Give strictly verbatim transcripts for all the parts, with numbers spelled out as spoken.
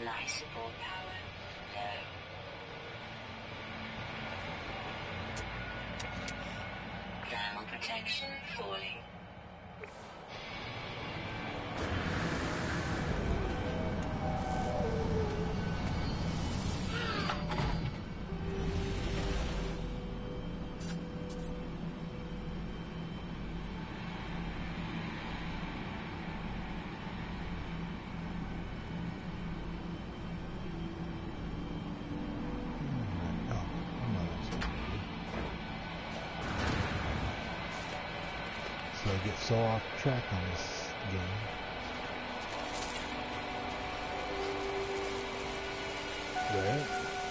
Life support power low. Thermal protection falling. I get so off track on this game. Right?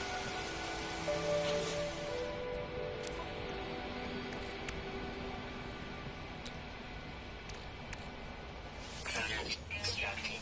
Product constructed.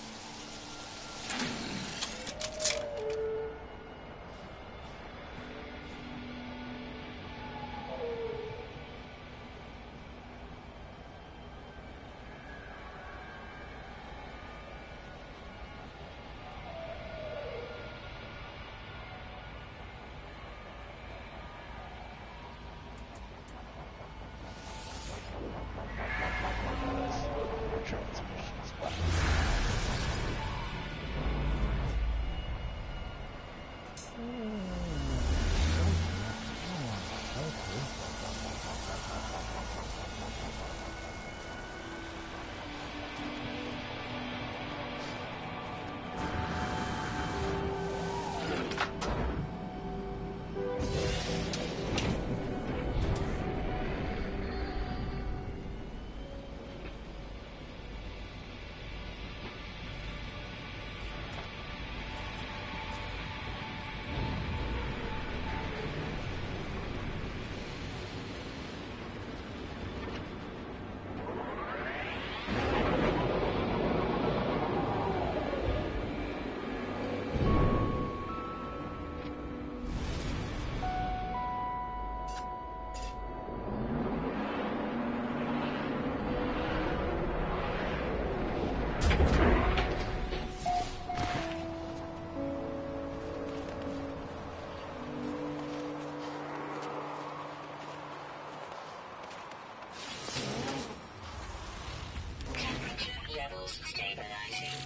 Levels stabilizing.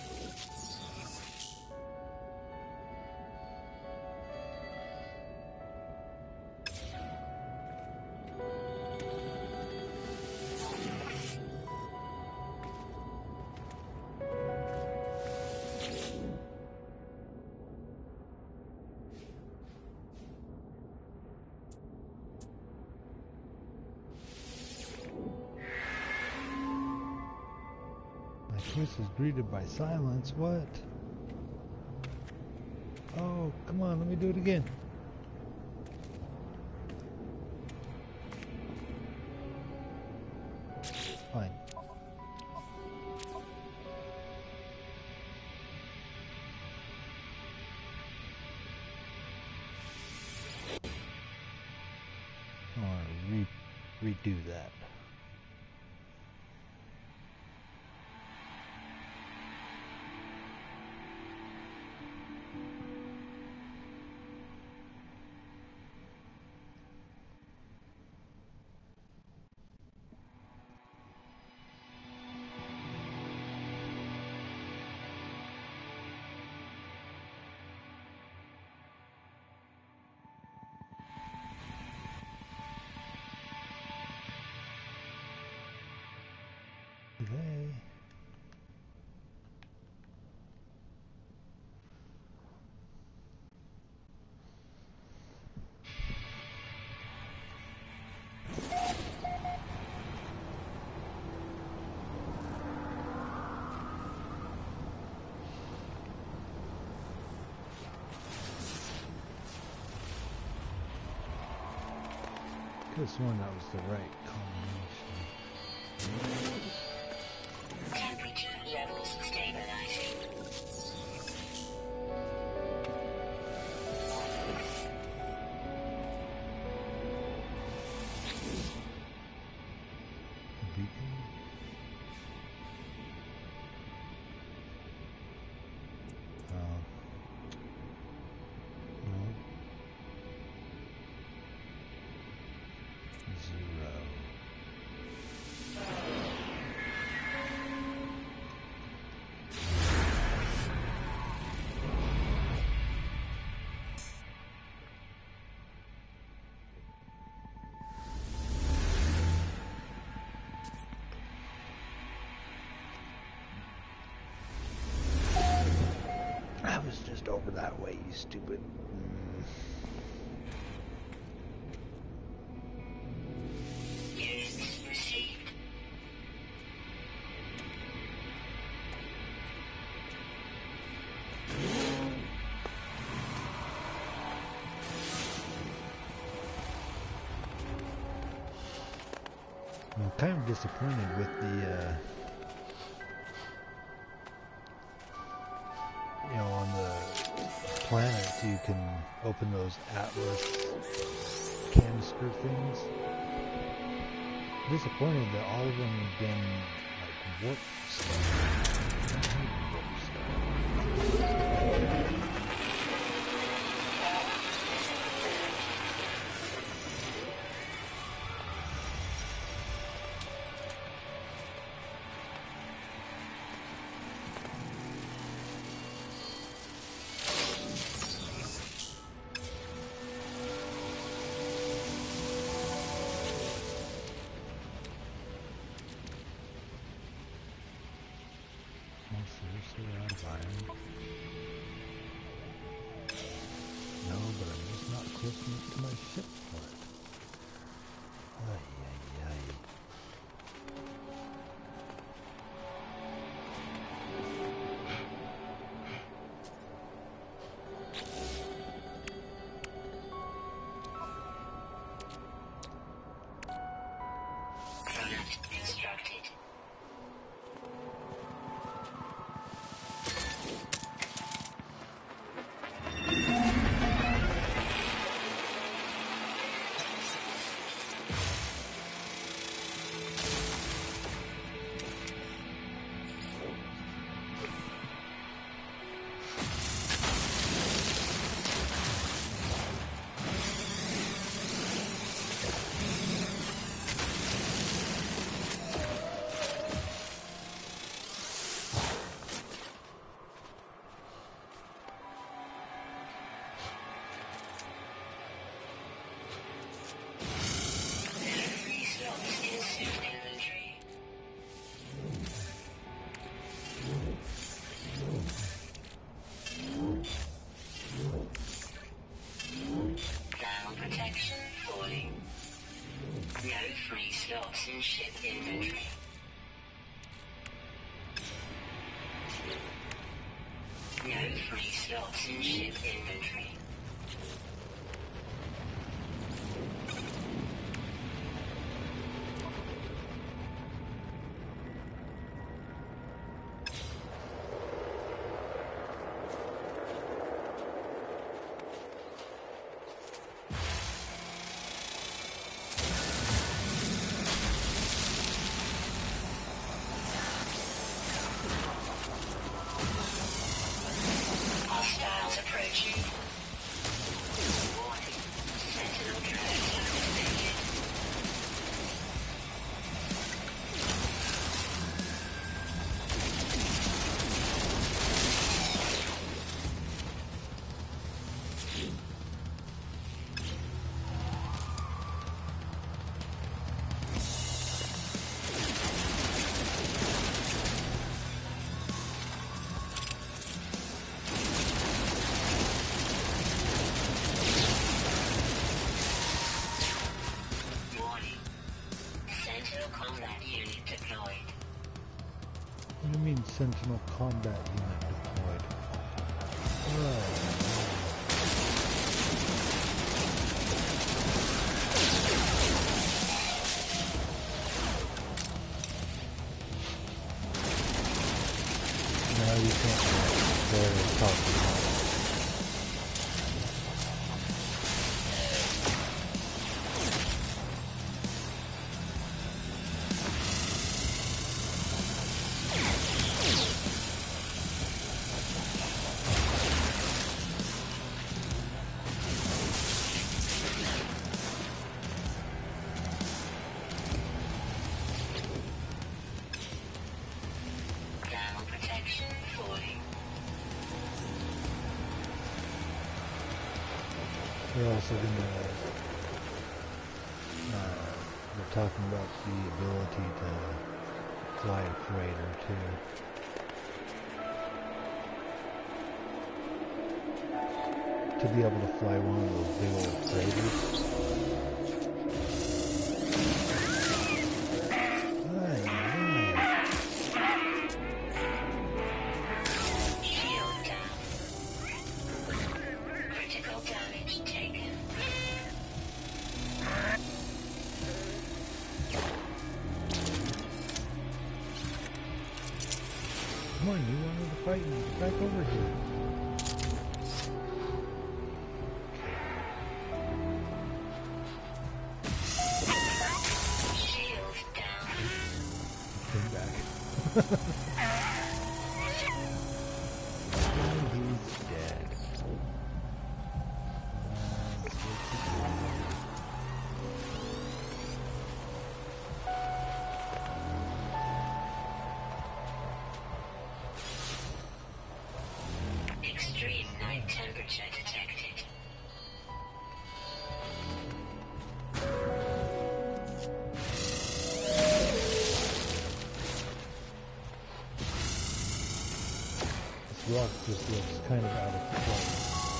Choice is greeted by silence. What? Oh, come on, let me do it again. Fine. I want to re redo that. Hey. Could have sworn that was the right combination. Temperature levels stabilizing. Beacon. Oh. zero. I was just over that way, you stupid. Mm. Units received. I'm kind of disappointed with the, uh, you know, on the planets you can open those Atlas canister things. Disappointed that all of them have been like warp stuff. I hate warp stuff. Seriously, out of iron? No, but I'm just not close enough to my ship for it. Ay, ay, ay. Product instructed. Slots in ship inventory. No free slots in ship inventory. Sentinel combat unit deployed. Oh. No, you can't do it. They're talking about it. We're also gonna, uh, we're talking about the ability to fly a freighter too. To be able to fly one of those big old freighters. Come on, you wanted to fight me. Get back over here. Shield down. Came back. And he's dead. Extreme night temperature detected. This rock just looks kind of out of place.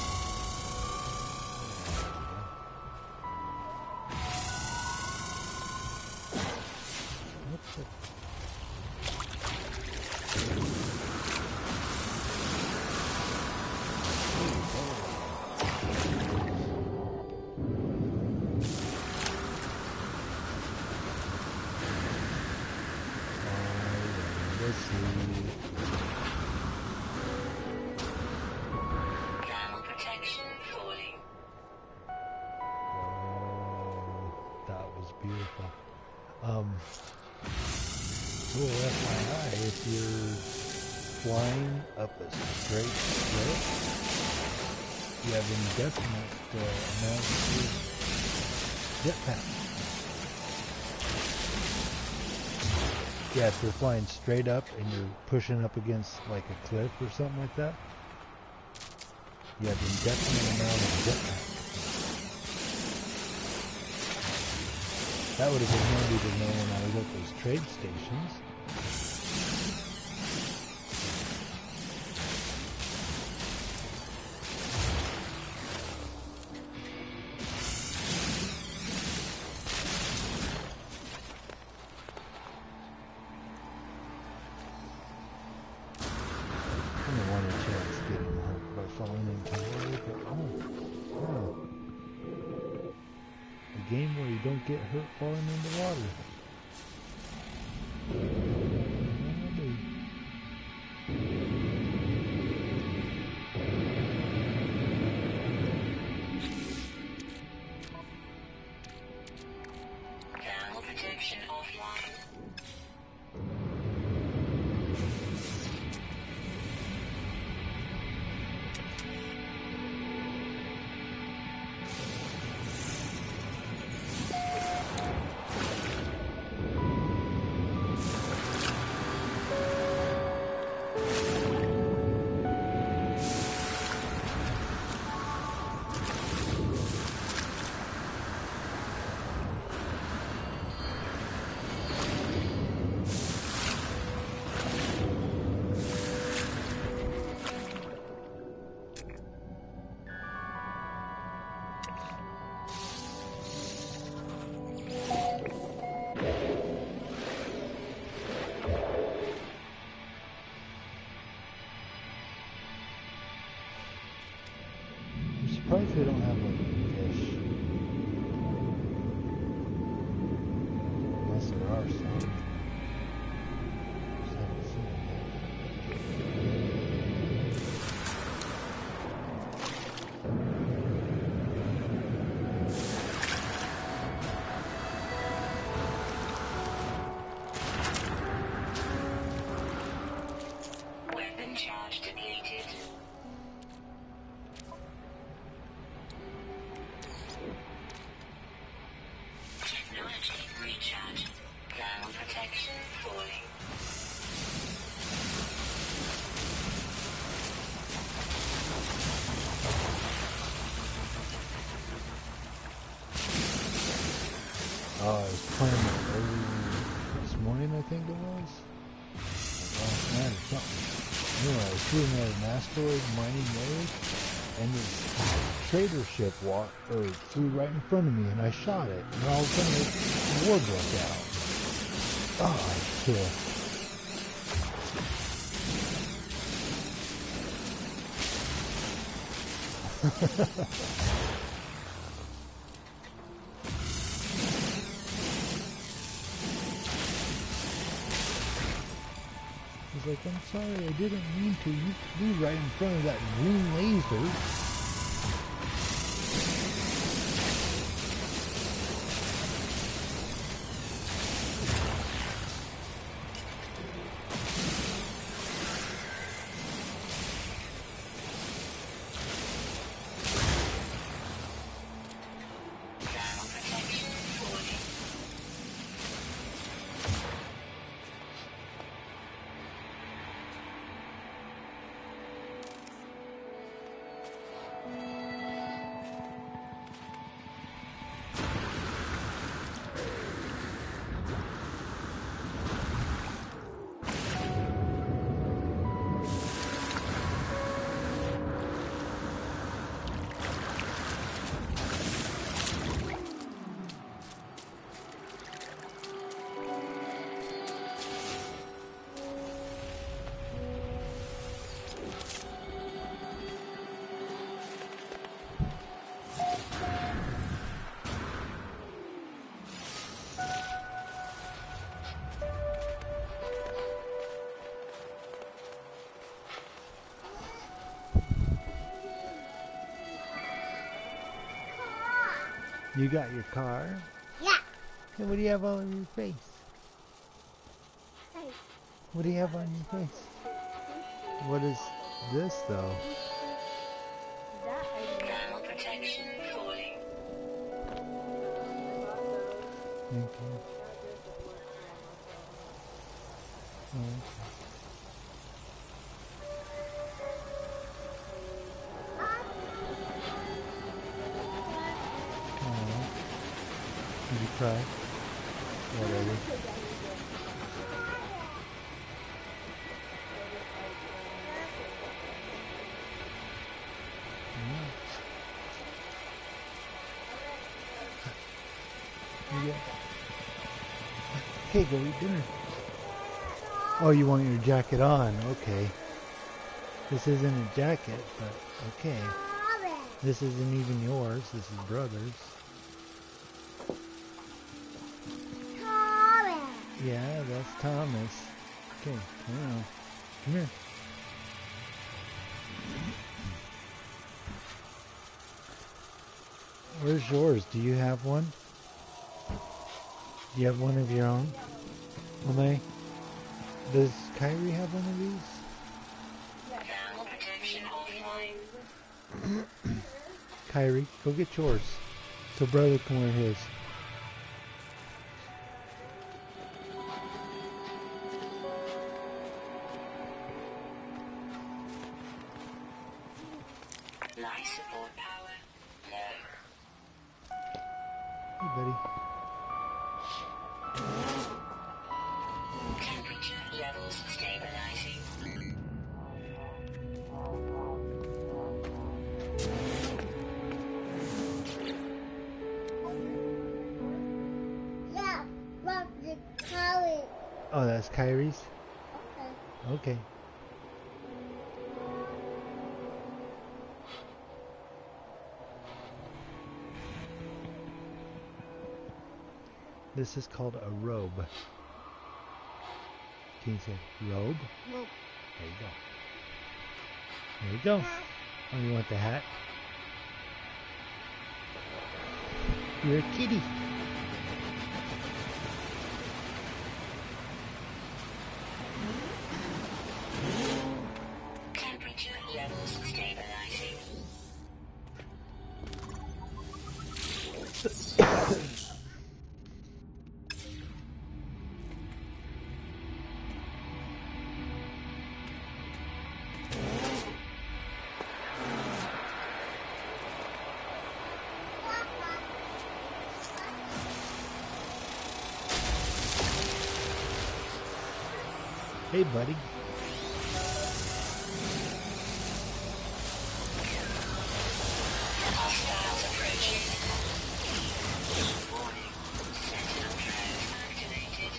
What's it? Thermal protection falling. Oh, that was beautiful. Um, little F Y I, if you're flying up a straight slope, you have indefinite uh, amount of jetpack. Yeah, if you're flying straight up and you're pushing up against like a cliff or something like that, you have indefinite amount of jetpack. That would have been handy to know when I was at those trade stations. I don't want a chance getting hurt by falling into water, but oh, oh. A game where you don't get hurt falling into water. Thermal protection offline. I'm surprised they don't have like fish. Unless there are some. Just haven't seen them Weapon charge depleted. Technology recharge. Thermal protection falling. Oh, I was playing it early this morning, I think it was. Last night or something. Anyway, I was shooting at an asteroid mining those, and this trader ship walked, or flew right in front of me, and I shot it, and all of a sudden the war broke out. Oh, I was pissed. He's like, I'm sorry, I didn't mean to. You flew right in front of that green laser. You got your car? Yeah. And what do you have on your face? Hey. What do you have on your face? What is this, though? That I Thermal protection falling. Thank you. Oh, okay. Did you cry? Whatever. Yeah. Okay, go eat dinner. Oh, you want your jacket on? Okay. This isn't a jacket, but okay. This isn't even yours. This is brother's. Yeah, that's Thomas. Okay, come on. Come here. Where's yours? Do you have one? Do you have one of your own? Omei? Does Kyrie have one of these? Thermal protection offline. Kyrie, go get yours. So brother can wear his. Life support power low. Hey, buddy. Temperature levels stabilizing. Yeah, but the color. Oh, that's Kyrie's? Okay. Okay. This is called a robe. Can you say robe? Nope. There you go. There you go. Oh, you want the hat? You're a kitty. Temperature levels stabilizing. Hey, buddy. Hostiles approaching. Warning. Sentinel drones activated.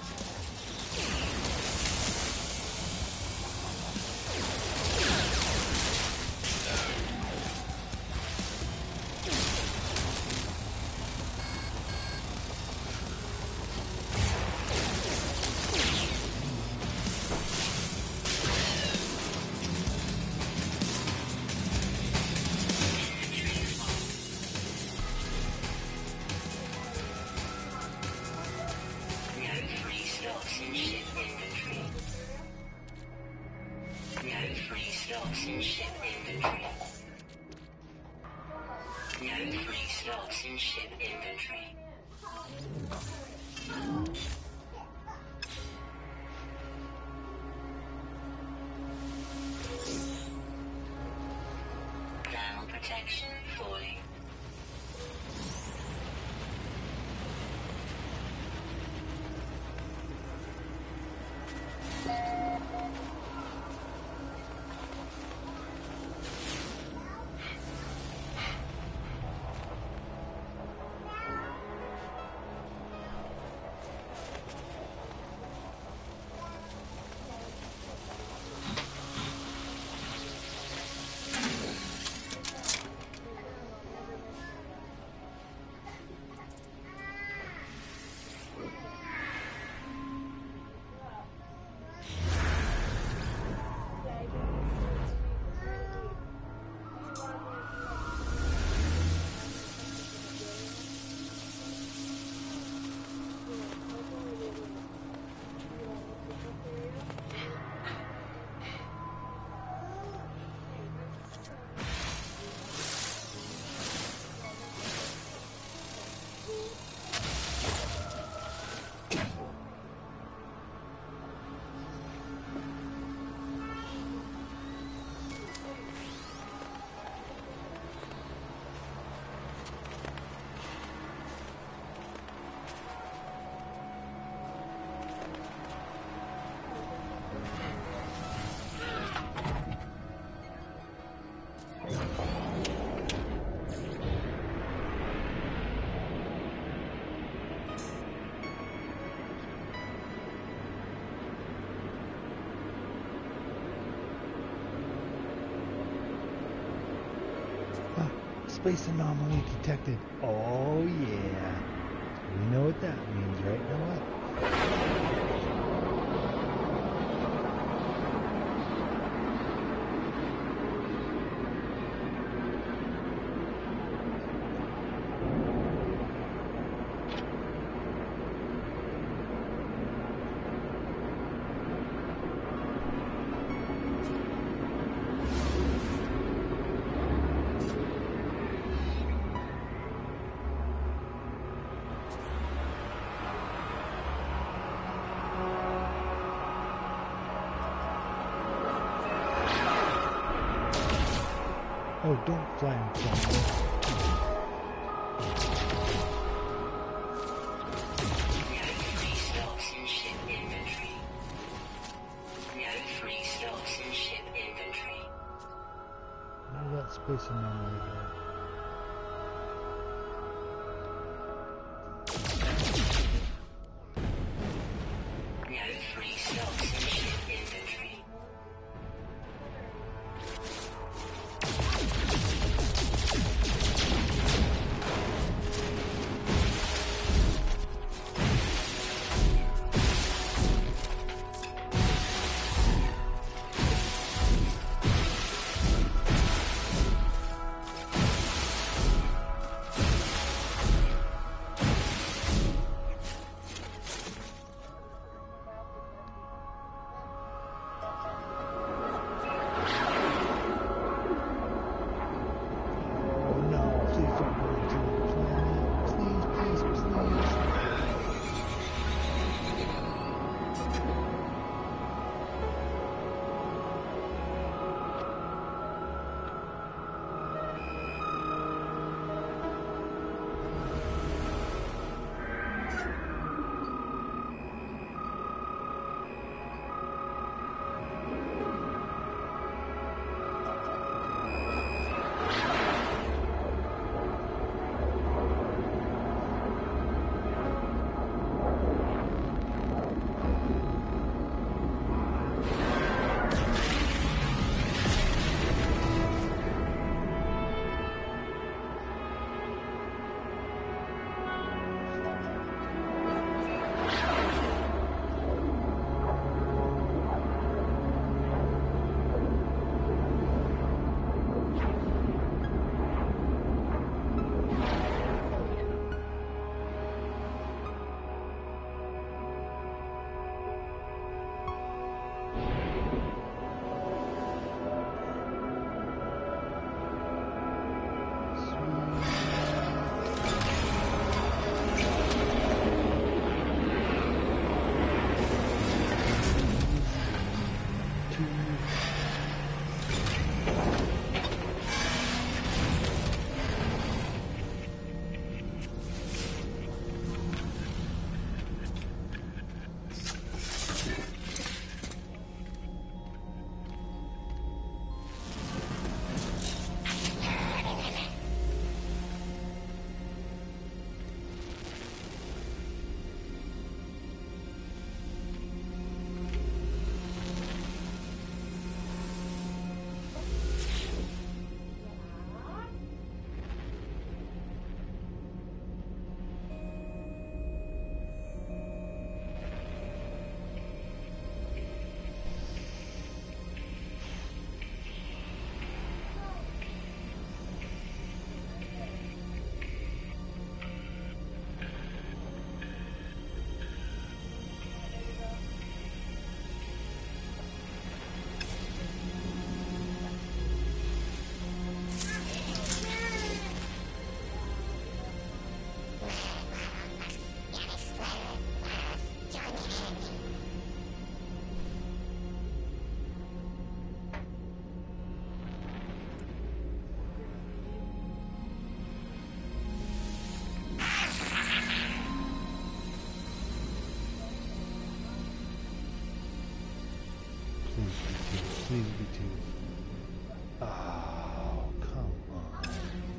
Protection falling. Space anomaly detected. Oh yeah. We know what that means, right, Noah? Oh, don't fly and fly. Where's that space anomaly go? Please be two. Oh, come on.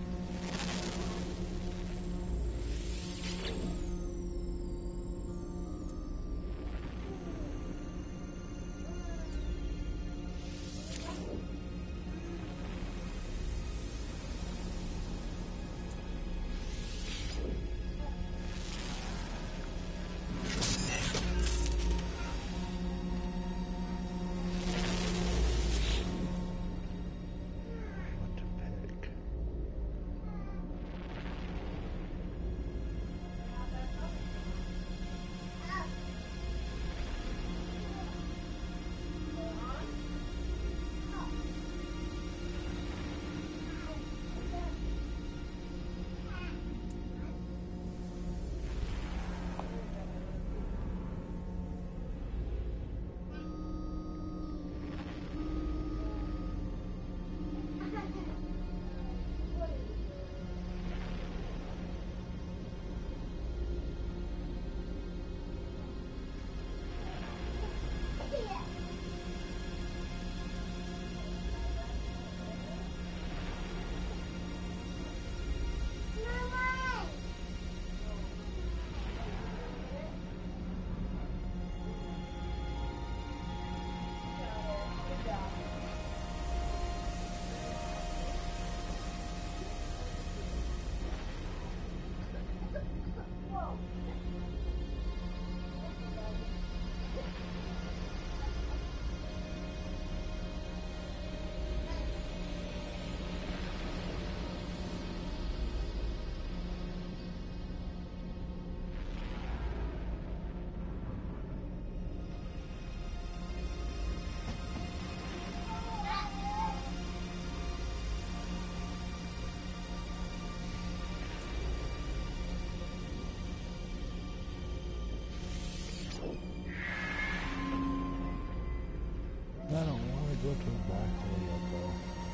I don't want to go to the back hole yet, though.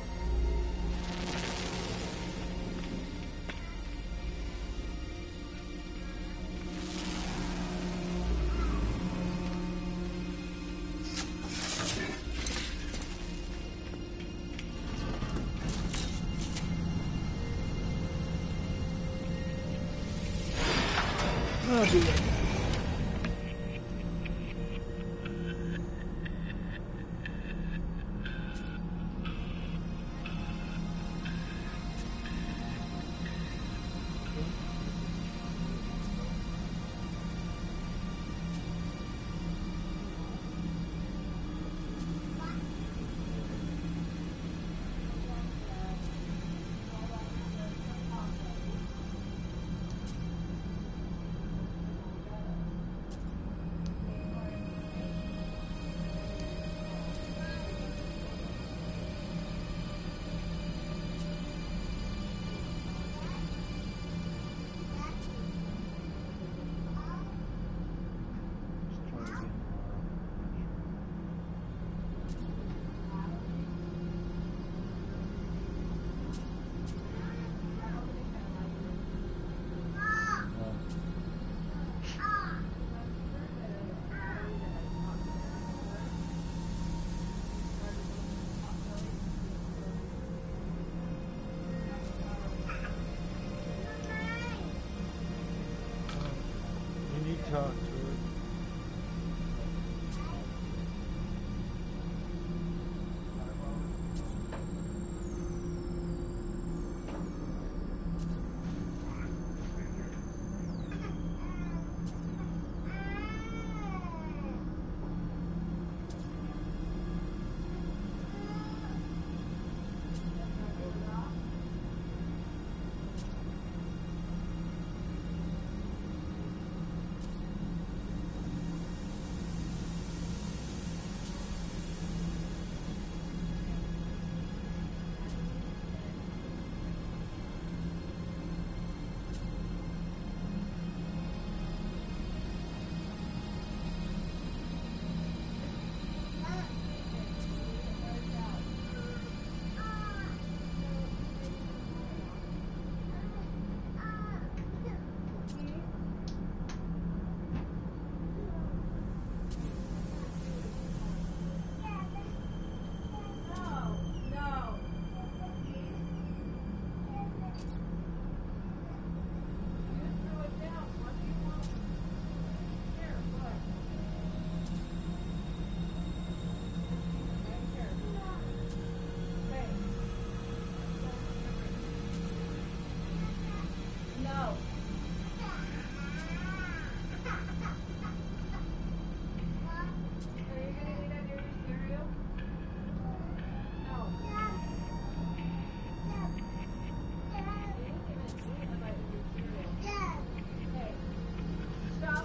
I'll do that. Talk to it.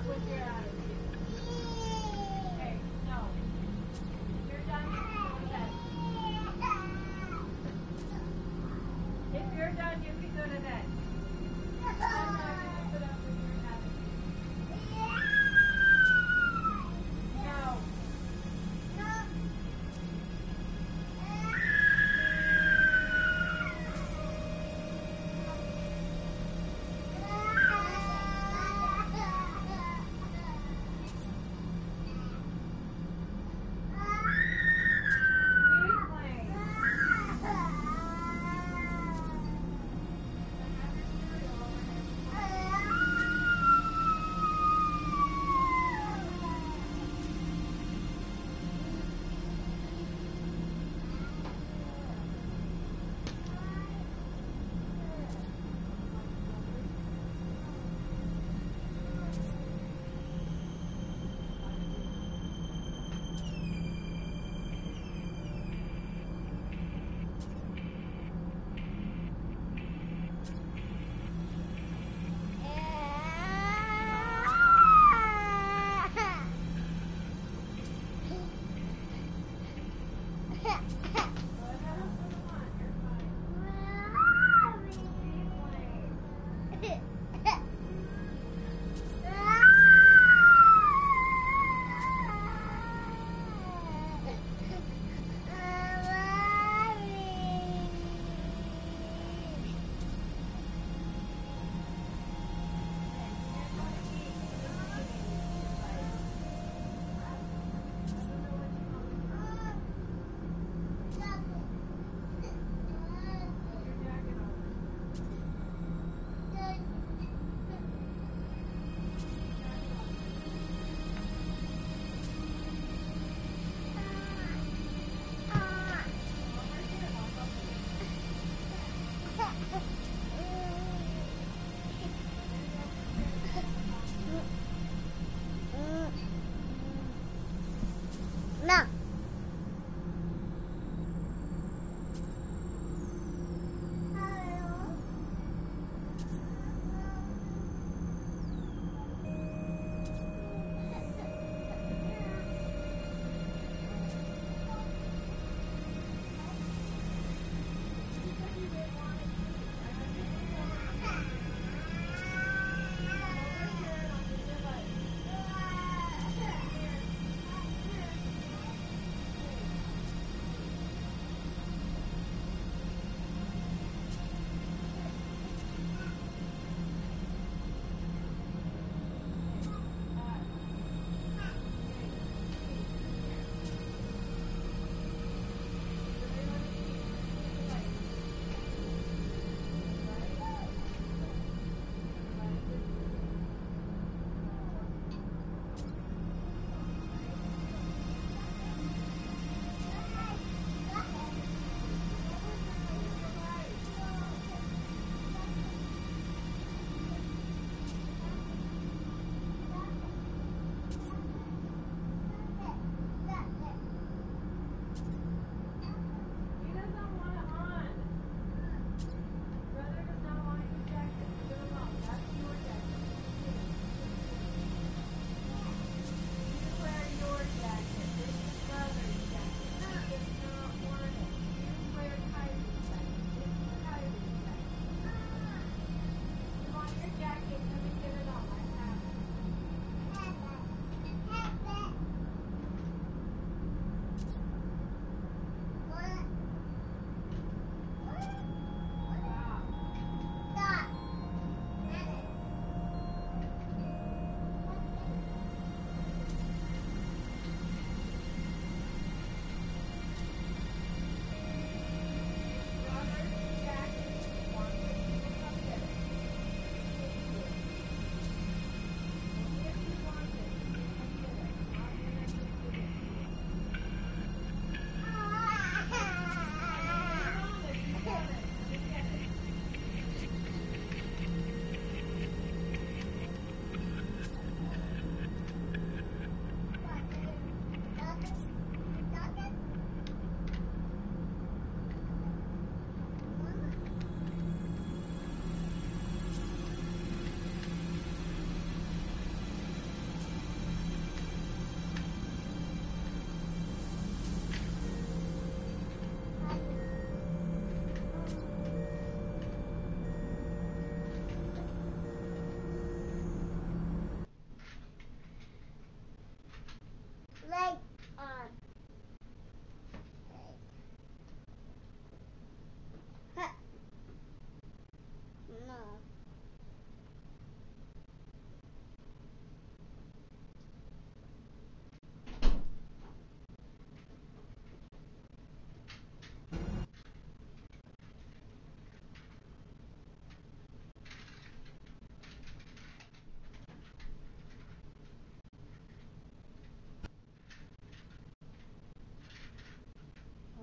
with your attitude. Okay, no. If you're done, you can go to bed. If you're done, you can go to bed. I'm not going to put up with your attitude. No.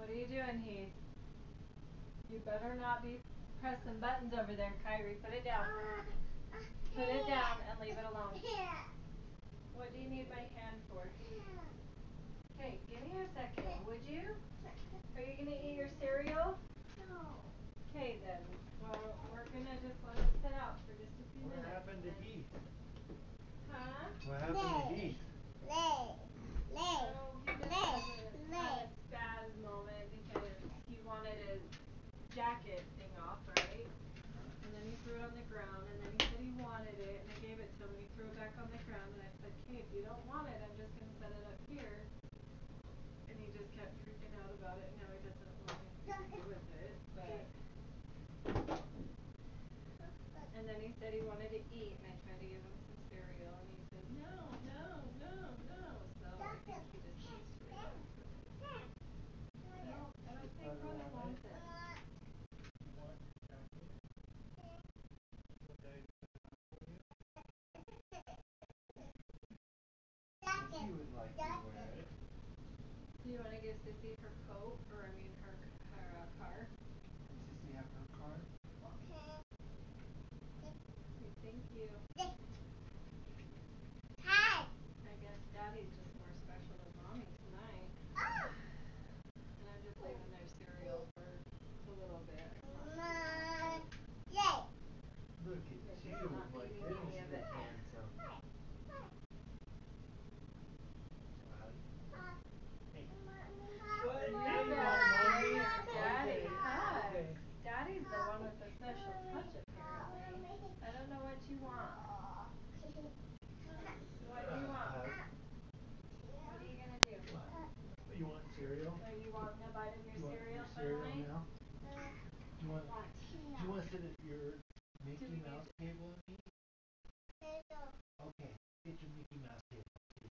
What are you doing, Heath? You better not be pressing buttons over there, Kyrie. Put it down. Put it down and leave it alone. What do you need my hand for? Okay, give me a second, would you? Are you going to eat your cereal? No. Okay then. Well, we're going to just let it sit out for just a few What minutes. happened to Heath? Huh? What happened to Heath? Lay. Lay. Oh, he just Lay. had a, Lay. had a spaz moment because he wanted his jacket thing off, right? And then he threw it on the ground, and then he said he wanted it, and I gave it to him, and he threw it back on the ground, and I said, okay, if you don't want it, I'm just going to set it up here. And he just kept freaking out about it, and now he doesn't want anything to do with it, but... And then he said he wanted to eat, and I tried to give him some cereal, and he said, no, no, no, no, so I think he just needs to relax. I don't, I don't think brother wants it. He would like to wear it. Do you want to give Sissy her coat, or I mean her her uh, car? Does Sissy have her card? Okay, thank you. Hi. I guess Daddy's just more special than Mommy tonight. And I'm just leaving their cereal for a little bit. Mom. Yay. Look at She's you, not my eating goodness, any of you it. handsome. What? Yeah, Mommy? Daddy, Okay, hi. okay. Daddy's the one with the special touch, apparently. I don't know what you want. What do you want? Uh, What are you gonna do? what? You want cereal? Are you wanting a bite of your You want cereal your cereal finally? now? Do you want? Do you want to sit at your Mickey we Mouse table and eat? Okay, get your Mickey Mouse table.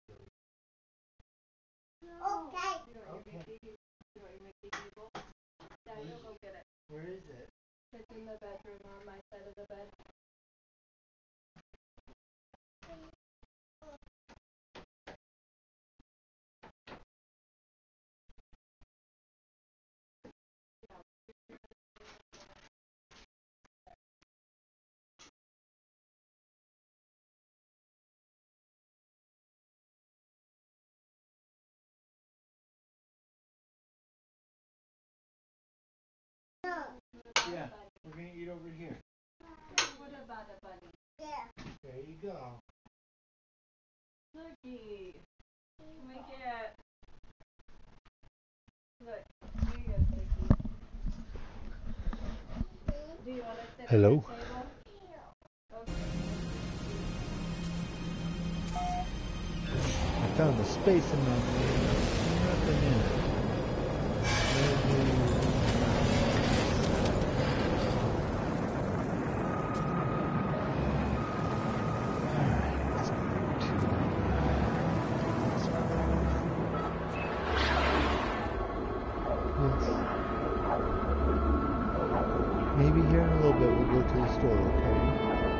Okay. You want your Okay. Mickey? You want your Mickey table? Daddy will go get it. Where is it? It's in the bedroom on my side of the bed. Yeah, we're gonna eat over here. What about a bunny? Yeah. There you go. Looky. Can we get... Look, here you go, Sticky. Do you want to sit Hello? at the table? Okay. I found a space in my nothing in it. Maybe- Alright, let's go to this one. Yes. Maybe here in a little bit we'll go to the store, okay?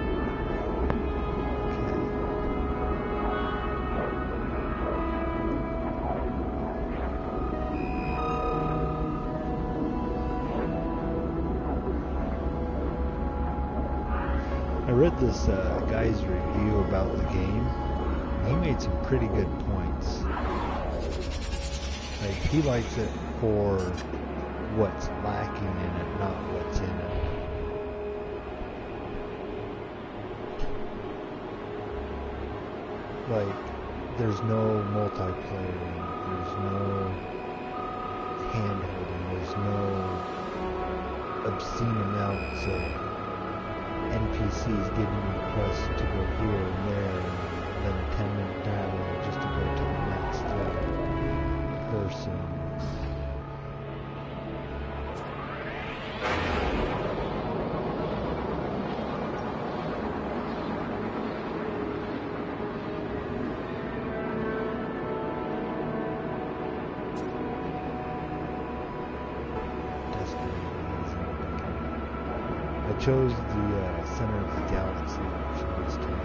I read this uh, guy's review about the game. He made some pretty good points. Like, he likes it for what's lacking in it, not what's in it. Like, there's no multiplayer, there's no hand-holding, there's no obscene amounts of N P Cs giving you quests to go here and there, and then a ten minute dialogue just to go to the next uh, person. I chose the uh, center of the galaxy option this time.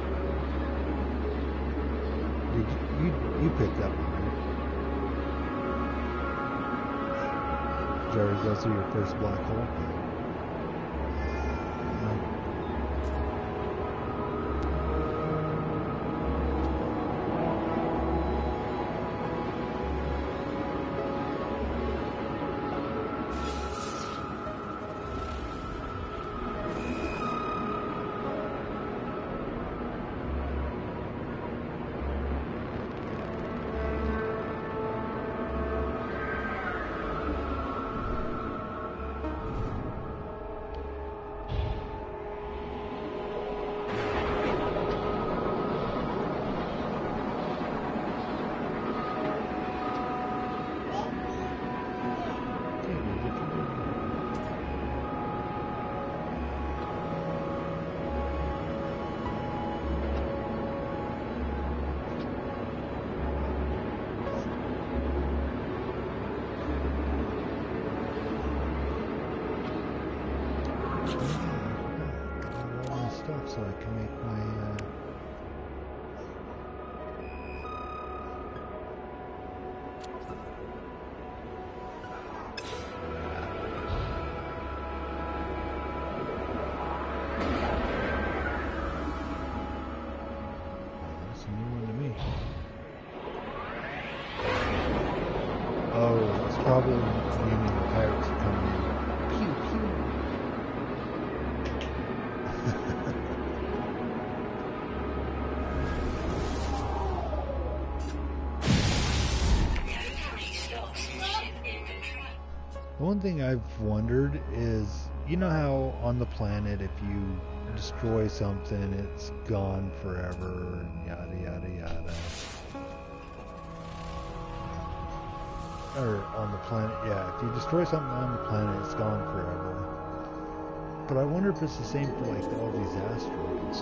Did you, you, you picked that one, right? Jerry goes through your first black hole. So I can make my uh, that's a new one to me. Oh, it's probably meaning the pirates are coming in. Pew pew. One thing I've wondered is, you know how on the planet if you destroy something it's gone forever and yada yada yada. Or on the planet, yeah, if you destroy something on the planet it's gone forever. But I wonder if it's the same for like all these asteroids.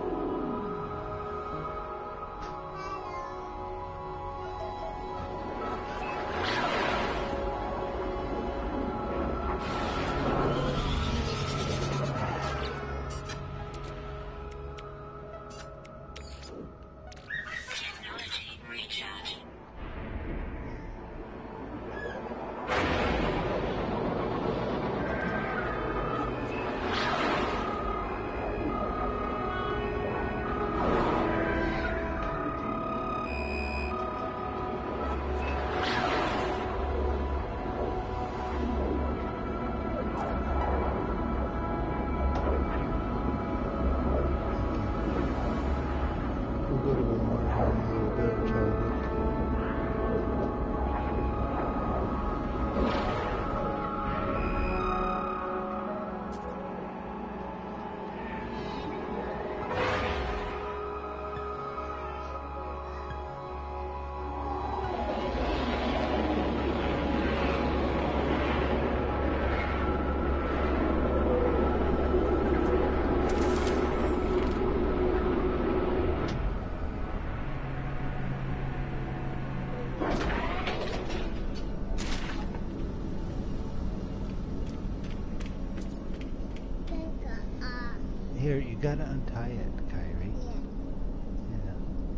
Here, you gotta untie it, Kyrie. Yeah.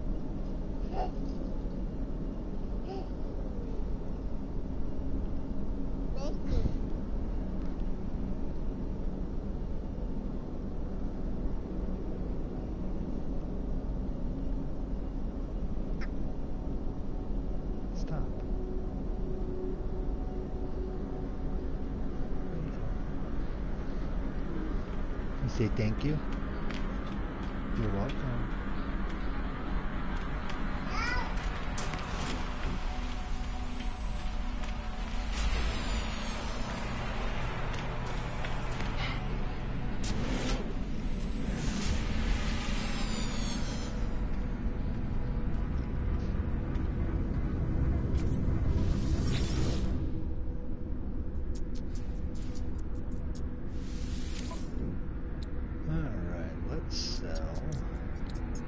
Stop. You say thank you? You're welcome. Alright, let's sell.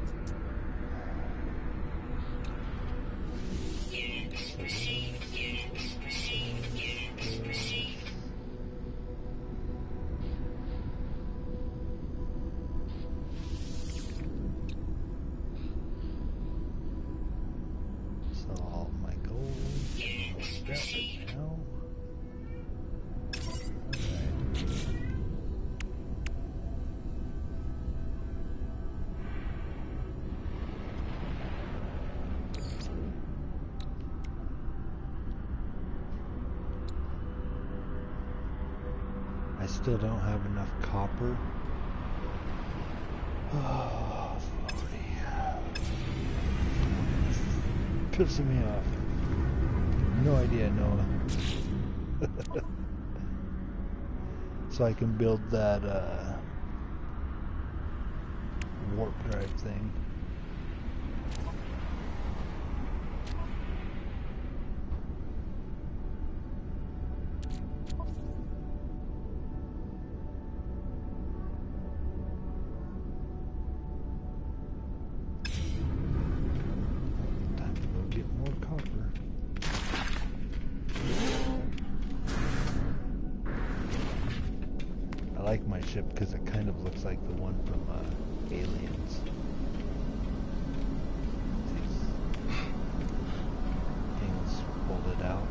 still don't have enough copper. Oh, Lordy. Pissing me off. No idea, Noah. So I can build that uh, warp drive thing. Time to go get more copper. I like my ship because it kind of looks like the one from uh, Aliens. These things folded out.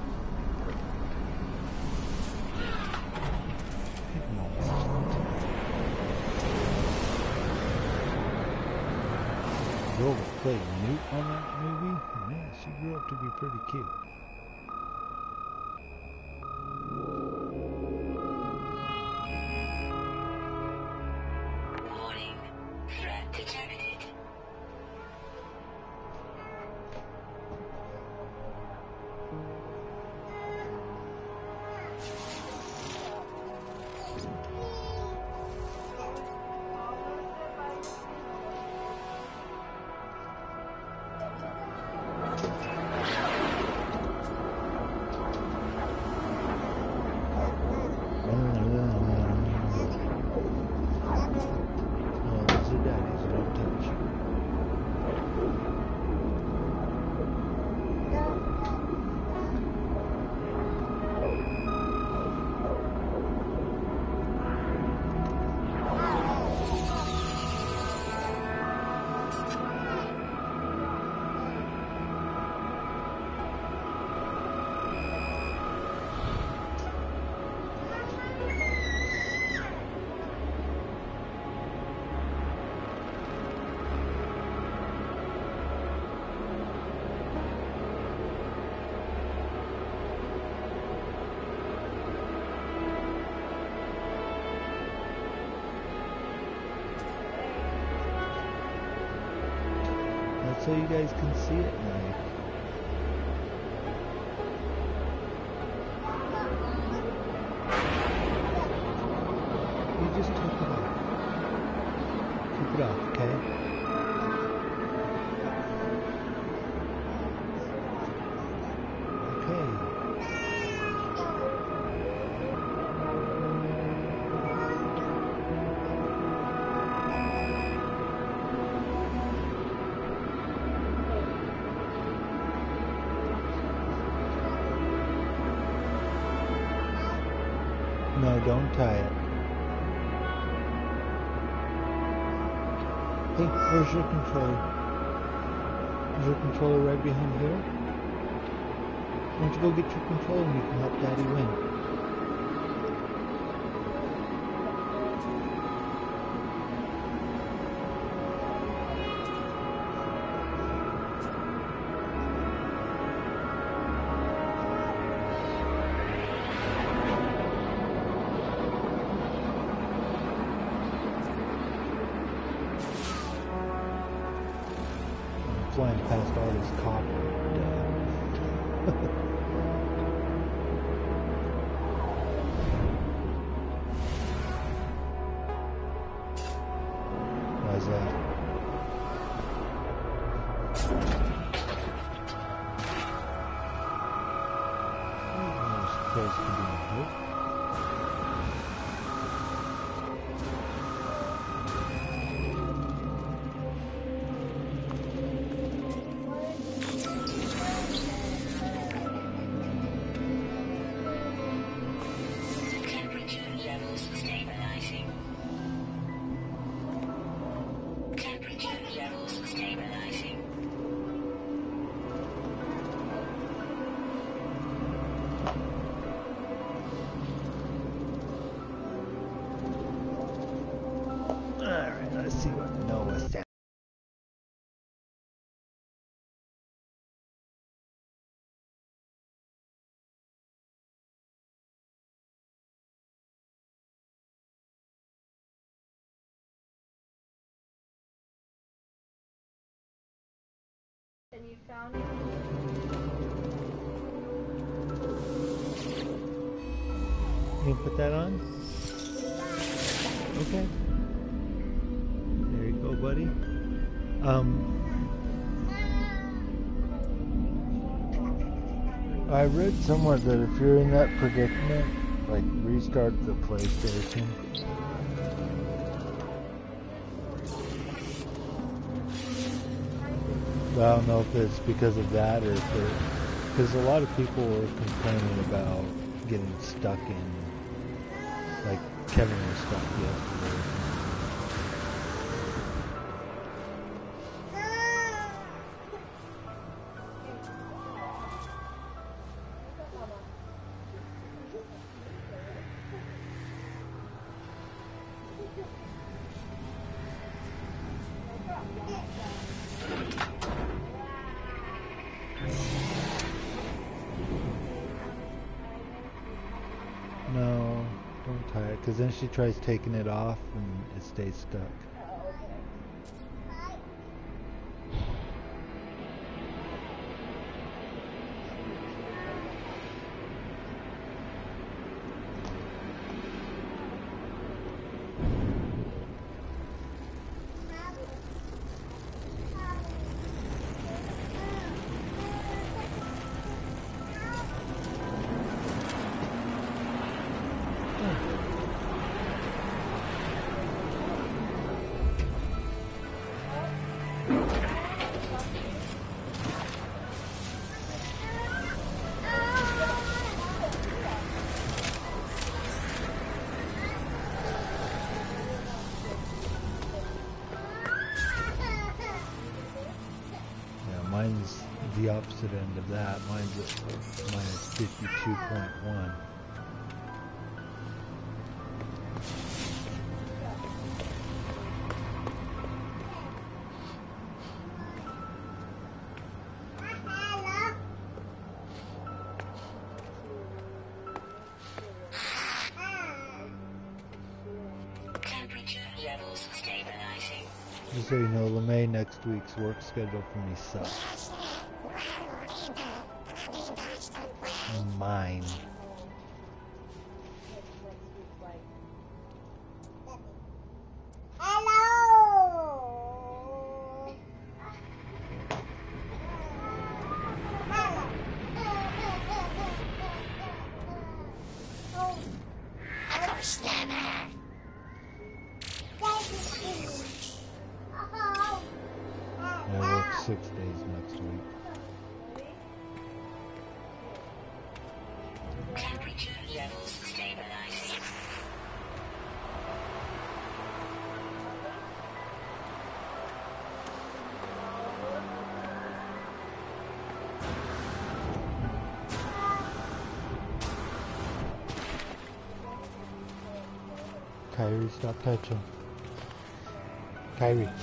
Girl that played Newt on that movie, yeah, she grew up to be pretty cute. Warning. Threat detected. Oh, these are daddies, don't touch. That's so you guys can see it now. You just took it off. Keep it off, okay? Okay. No, don't tie it. Hey, where's your controller? Is your controller right behind here? Why don't you go get your controller and you can help Daddy win? Flying past all this copper. Duh. Why is that? Oh, supposed to be good. Alright, let's see what Noah said. And you found it. You can put that on? Okay. There you go, buddy. Um, I read somewhere that if you're in that predicament, like restart the PlayStation. I don't know if it's because of that or if it, because a lot of people were complaining about getting stuck in, like Kevin was stuck yesterday. No, don't tie it, because then she tries taking it off and it stays stuck. Mine's the opposite end of that. Mine's at minus fifty-two point one. Temperature levels stabilizing. Just so you know, LeMay, next week's work schedule for me sucks. Mine. I work six days next week. Temperature levels stabilizing. Kyrie, stop touching. Kyrie.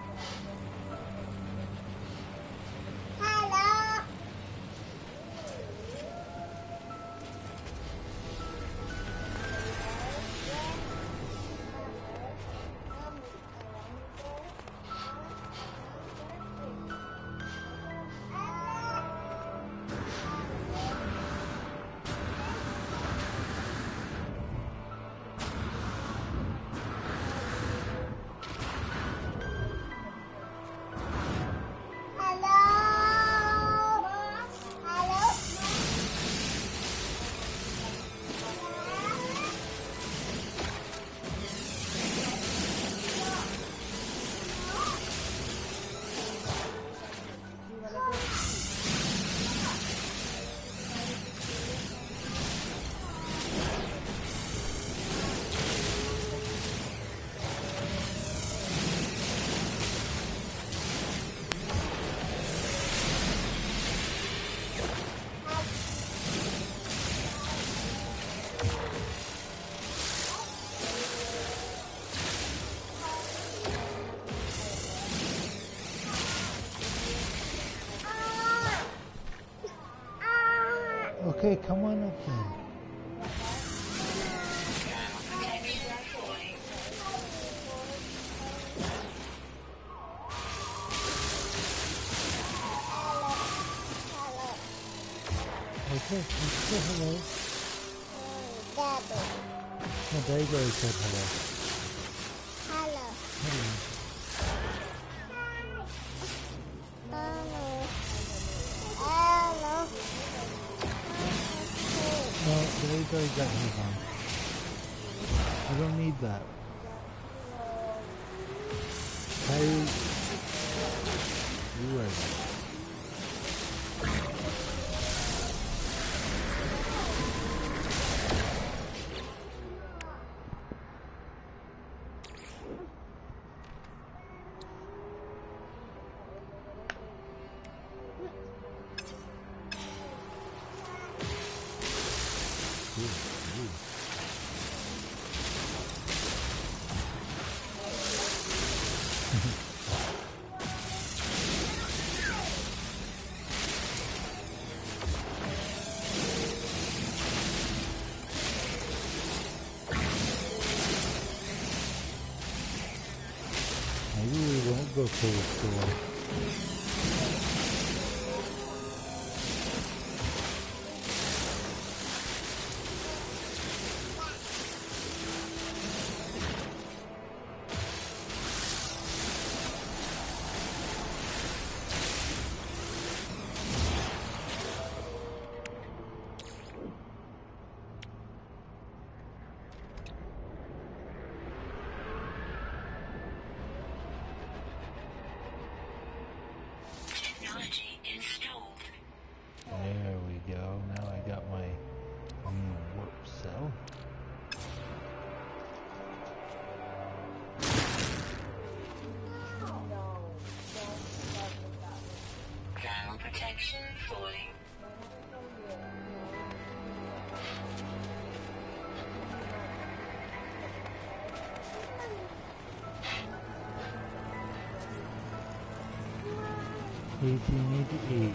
Okay, come on up then. Hey, say hello. Daddy. No, Daddy already said hello. Hello. Hello. Hello. Hello. No, Daddy's already got his on. I don't need that. Hey, you are right. Maybe we won't go to the store. Technology installed. There we go. Now I got my new warp cell. Thermal protection falling. eighteen eighty-eight.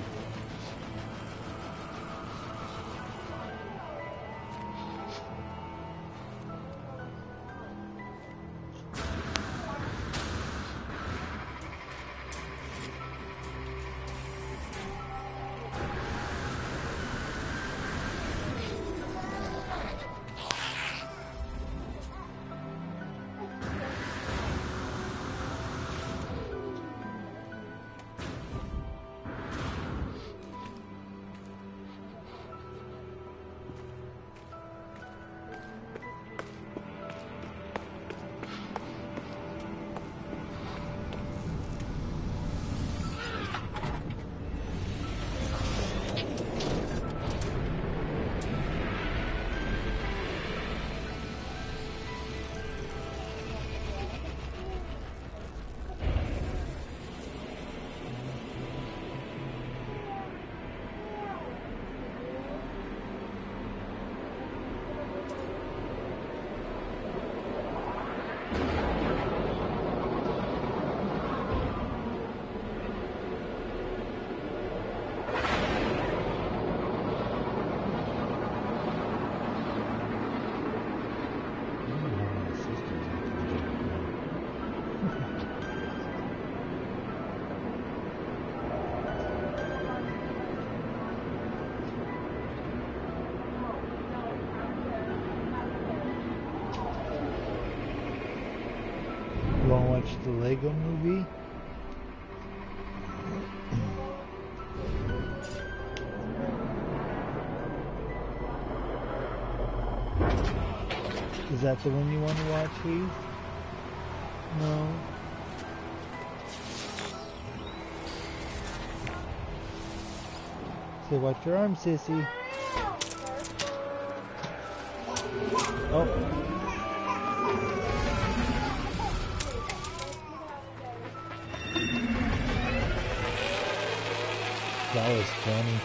You wanna watch the Lego movie? Is that the one you want to watch, Heath? No. Say, watch your arm, sissy. Oh. That was funny.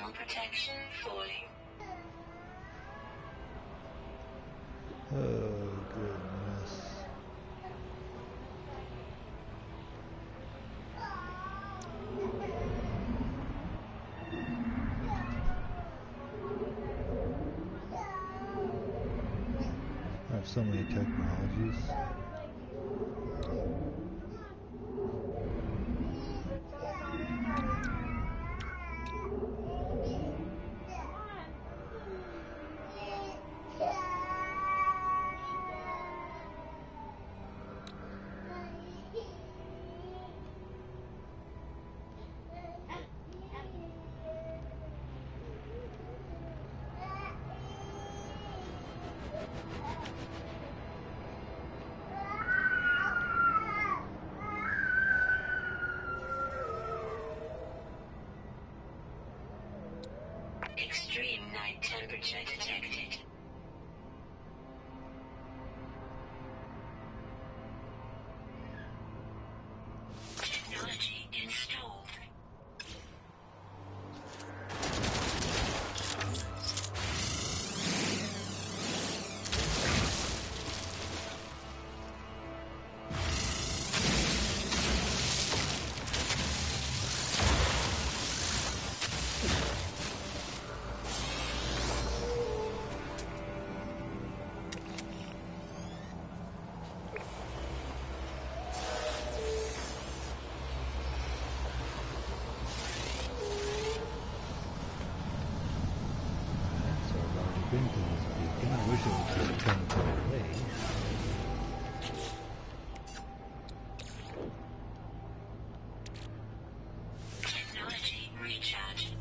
Thermal protection falling. Oh, goodness. I have so many technologies. Extreme night temperature detected. Technology installed. Been to this beacon. I wish it would just come to away. Technology recharge.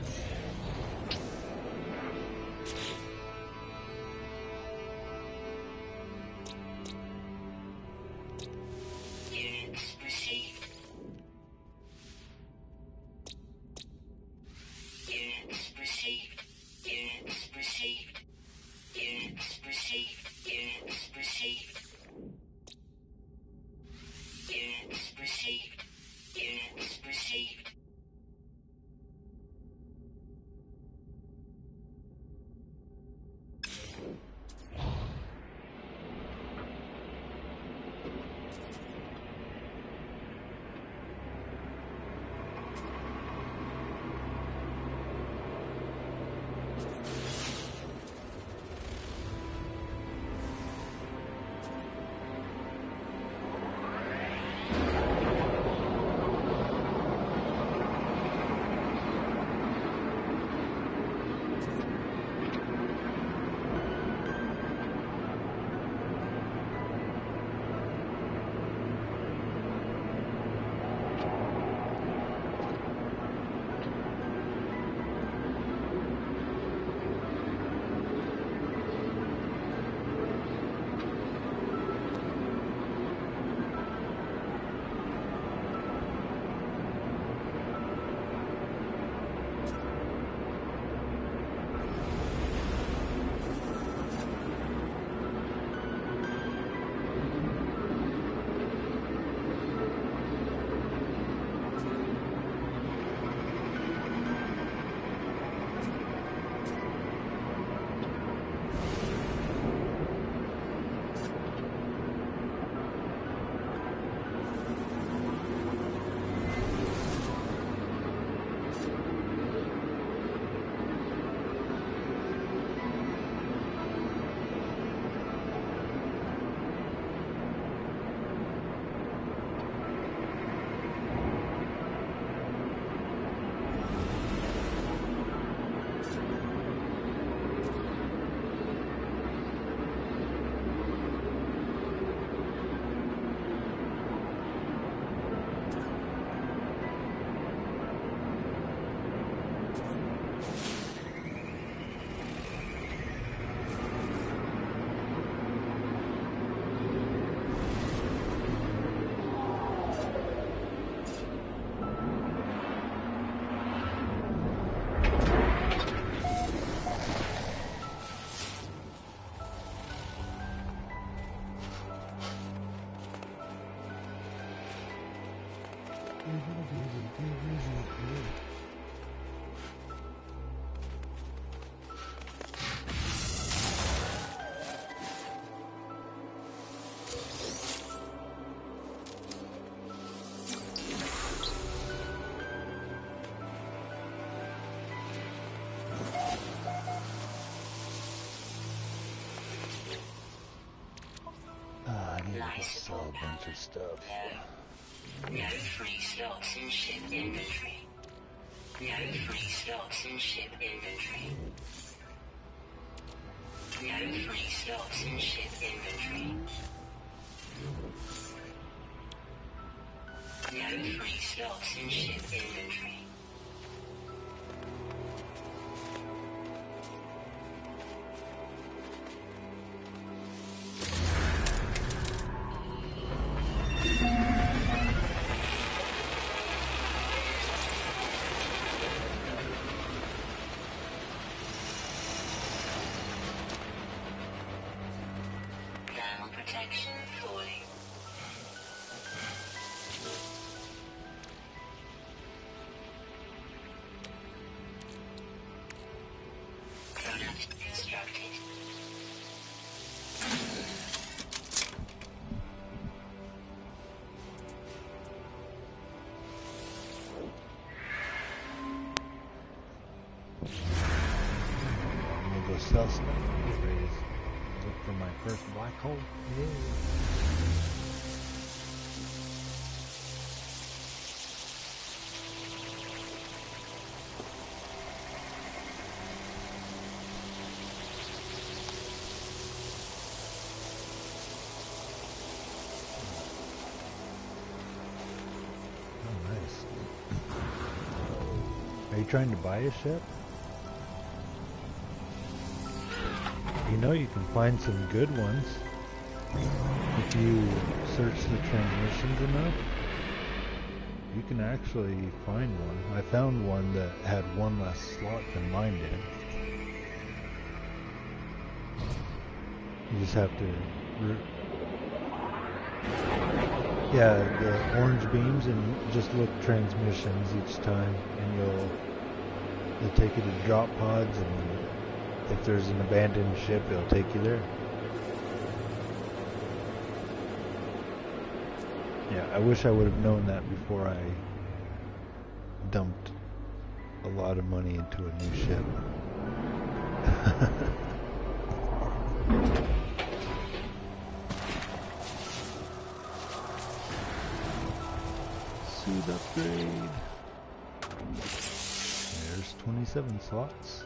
Units received. Units received. Units received. Units received. Units received. Units received. Units received. supply Sell support a bunch of stuff. No. No free slots in ship inventory. No free slots in ship inventory. No free slots in ship inventory. No free slots in ship inventory. Thermal protection falling. Product constructed. I'm gonna go sell stuff. Get ready to look for my first black hole. Yay. Oh, nice. Are you trying to buy a ship? You know you can find some good ones if you search the transmissions enough. You can actually find one. I found one that had one less slot than mine did. You just have to... Yeah, the orange beams, and just look transmissions each time, and you'll, you'll take you to drop pods, and if there's an abandoned ship, it'll take you there. Yeah, I wish I would have known that before I dumped a lot of money into a new ship. Suit upgrade. There's twenty-seven slots.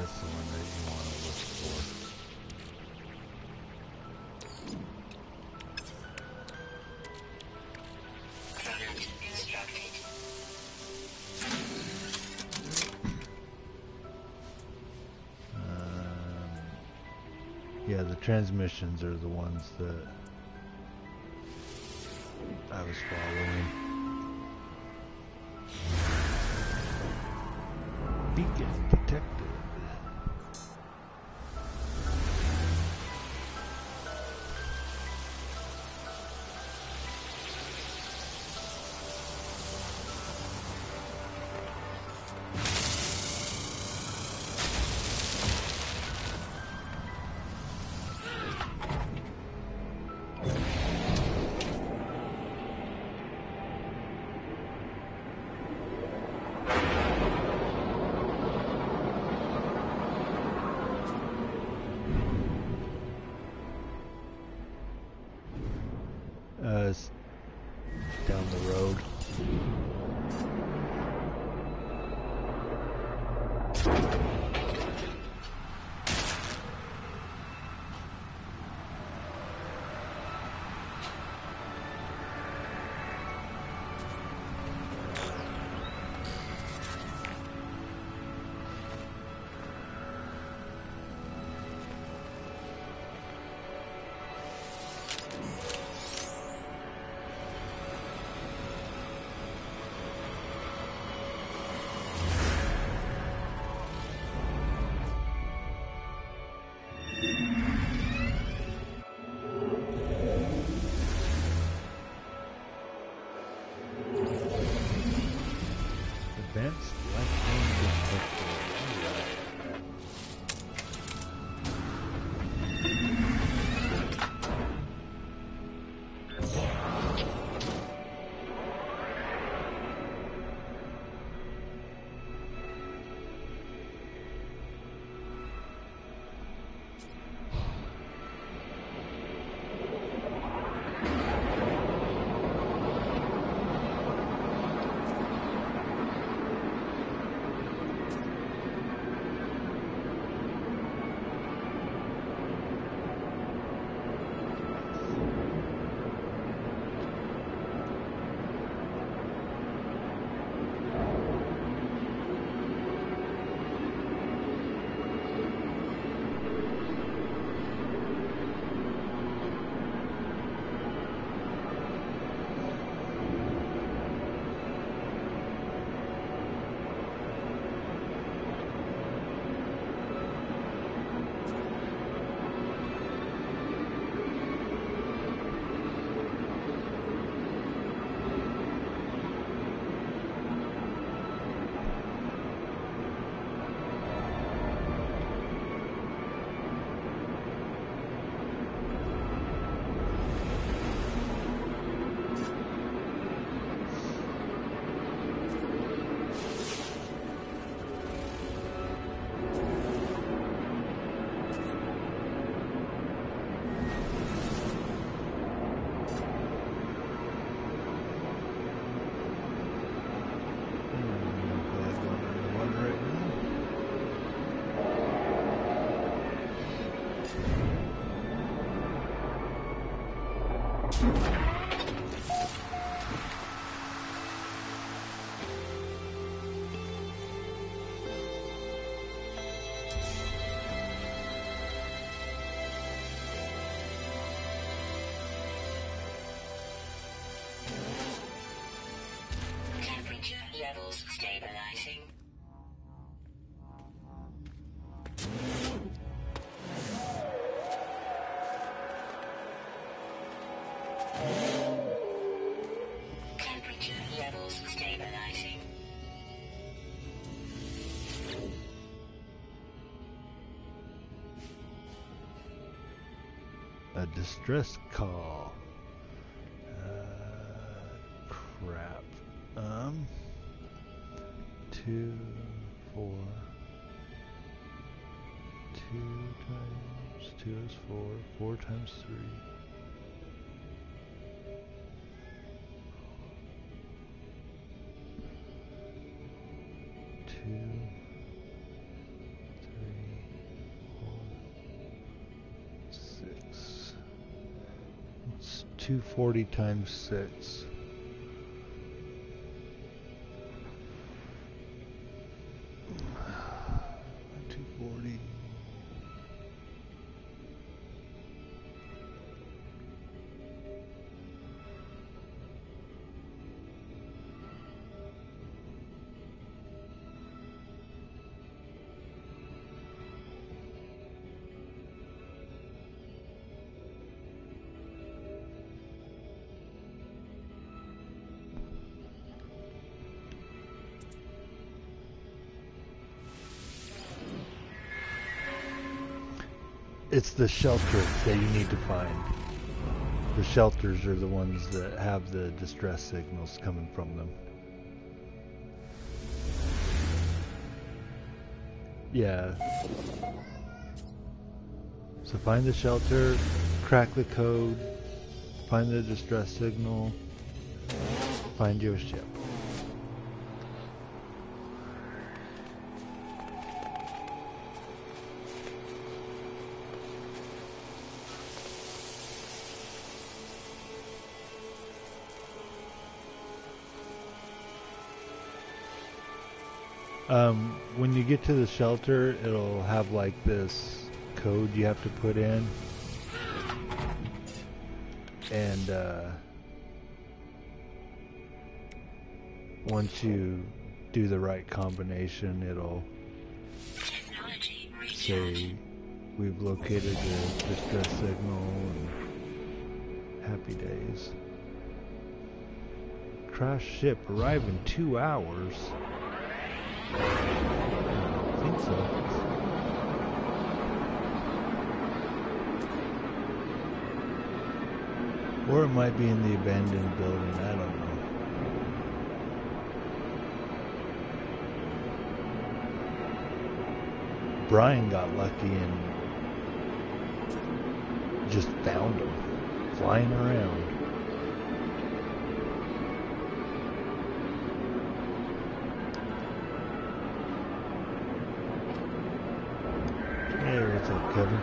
That's the one that you want to look for. Product constructed. Um, yeah, the transmissions are the ones that I was following. Beacon detected. Uh, it's down the road. Advanced left-hand detector. Temperature levels stabilizing. Temperature levels stabilizing. A distress call. Uh, crap. Um, two, four. Two times two is four. Four times three. Two, three. two forty times six. two forty. It's the shelter that you need to find. The shelters are the ones that have the distress signals coming from them. Yeah. So find the shelter, crack the code, find the distress signal, find your ship. Um, when you get to the shelter, it'll have like this code you have to put in, and uh, once you do the right combination, it'll say we've located the distress signal and happy days. Crash ship, arrive in two hours. I think so. Or it might be in the abandoned building, I don't know. Brian got lucky and just found him flying around. Hey, what's up, Kevin?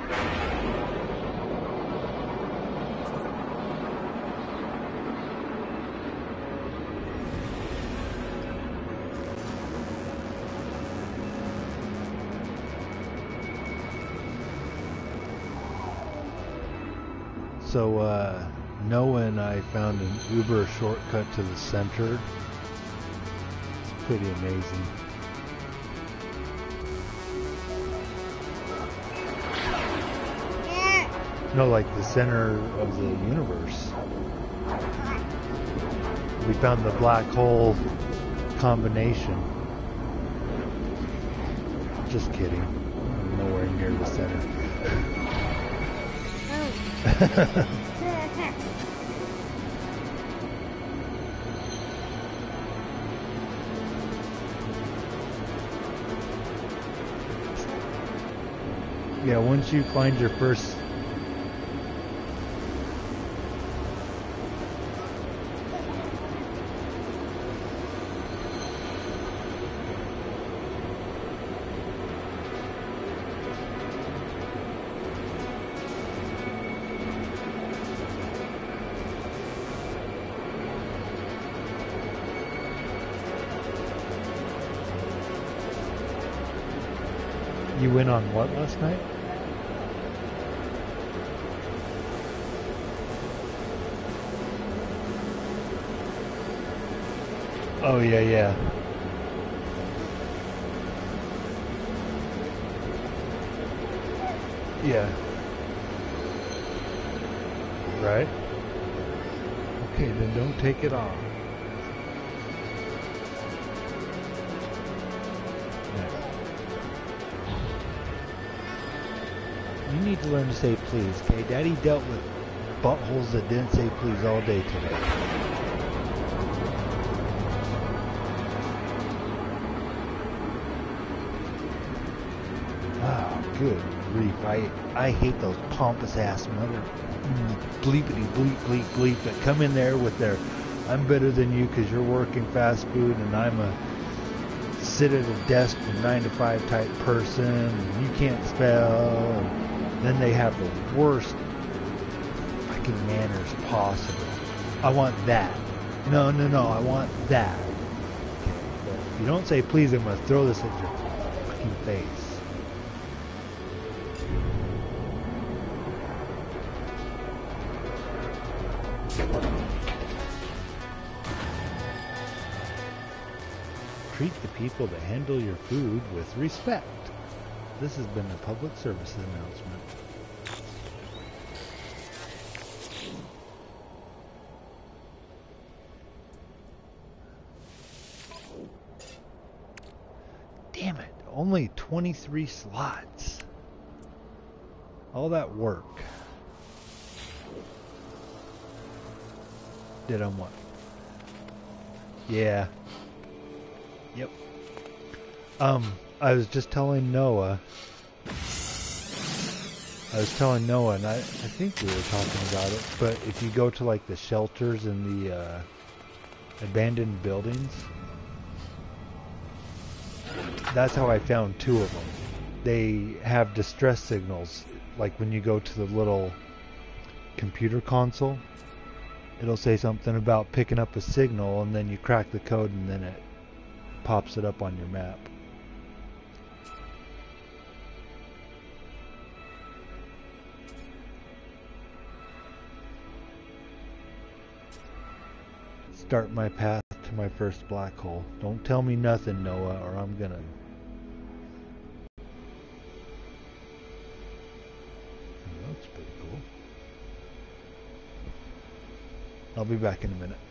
So, uh, Noah and I found an Uber shortcut to the center. It's pretty amazing. No, like the center of the universe. We found the black hole combination. Just kidding. I'm nowhere near the center. Yeah, once you find your first You went on what last night? Oh, yeah, yeah. Yeah. Right? Okay, then don't take it off. You need to learn to say please, okay? Daddy dealt with buttholes that didn't say please all day today. Oh, good grief. I, I hate those pompous ass mother bleepity bleep bleep bleep that come in there with their I'm better than you because you're working fast food and I'm a sit at a desk from nine to five type person and you can't spell. And then they have the worst fucking manners possible. I want that. No, no, no, I want that. Okay, but if you don't say please, I'm gonna throw this at your fucking face. Treat the people that handle your food with respect. This has been a public service announcement. Damn it, only twenty-three slots. All that work. Did on what? Yeah. Yep. Um, I was just telling Noah. I was telling Noah, and I, I think we were talking about it, but if you go to like the shelters and the uh, abandoned buildings, that's how I found two of them. They have distress signals, like when you go to the little computer console, it'll say something about picking up a signal, and then you crack the code, and then it pops it up on your map. Start my path to my first black hole. Don't tell me nothing, Noah, or I'm gonna... Oh, that's pretty cool. I'll be back in a minute.